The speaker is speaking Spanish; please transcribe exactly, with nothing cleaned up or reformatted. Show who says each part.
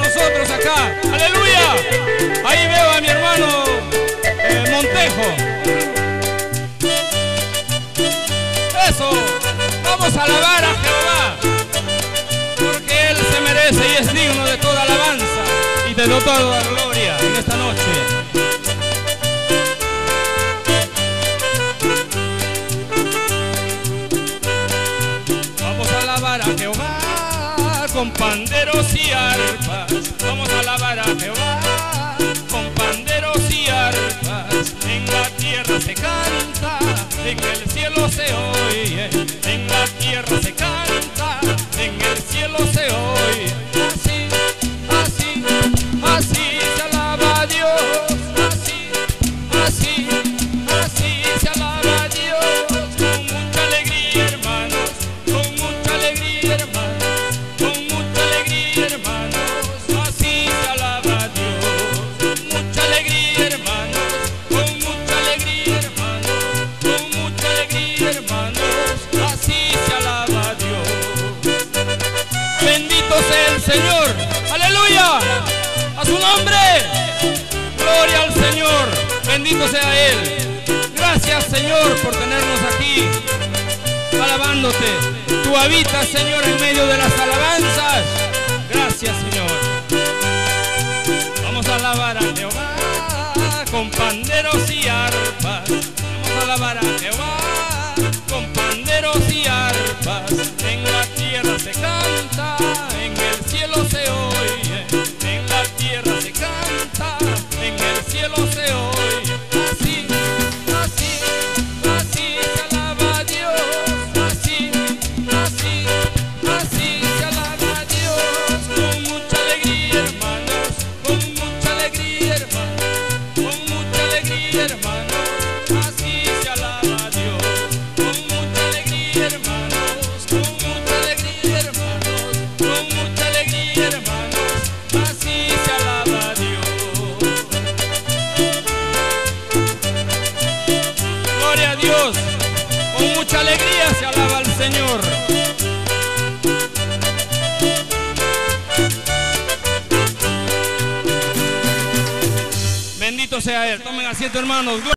Speaker 1: nosotros acá. ¡Aleluya! Ahí veo a mi hermano eh, Montejo. Eso, vamos a alabar a Jehová, porque Él se merece y es digno de toda alabanza y de toda gloria en esta noche. Vamos a alabar a Jehová con panderos y arpas. Vamos a alabar a Jehová con panderos y arpas. En la tierra se canta, en el cielo se oye. En la tierra se canta, en el cielo se oye. Así, así, así se alaba a Dios. Así, así, así se alaba a Dios. Con mucha alegría, hermanos, con mucha alegría, hermanos, con mucha alegría, hermanos. Así se alaba a Dios. Mucha alegría, hermanos, con mucha alegría, hermanos, con mucha alegría, hermanos. Así se alaba a Dios. Bendito sea el Señor. Aleluya. A su nombre. Gloria al Señor. Bendito sea Él. Gracias, Señor, por tenernos aquí alabándote. Tú habitas, Señor, en medio de las alabanzas. Gracias, Señor. Vamos a alabar a Jehová con panderos y arpas. Vamos a alabar a Jehová con panderos y arpas. En la tierra se canta, en el cielo se oye. En la tierra se canta, en el cielo se oye. Así, así, así se alaba a Dios. Así, así, así se alaba a Dios. Con mucha alegría, hermanos, con mucha alegría, hermanos, con mucha alegría, hermanos. Así se alaba a Dios. Con mucha alegría, hermanos, con mucha alegría, hermanos, con mucha alegría, hermanos. Así se alaba a Dios. Gloria a Dios. Con mucha alegría se alaba al Señor. Bendito sea Él. Tomen asiento, hermanos.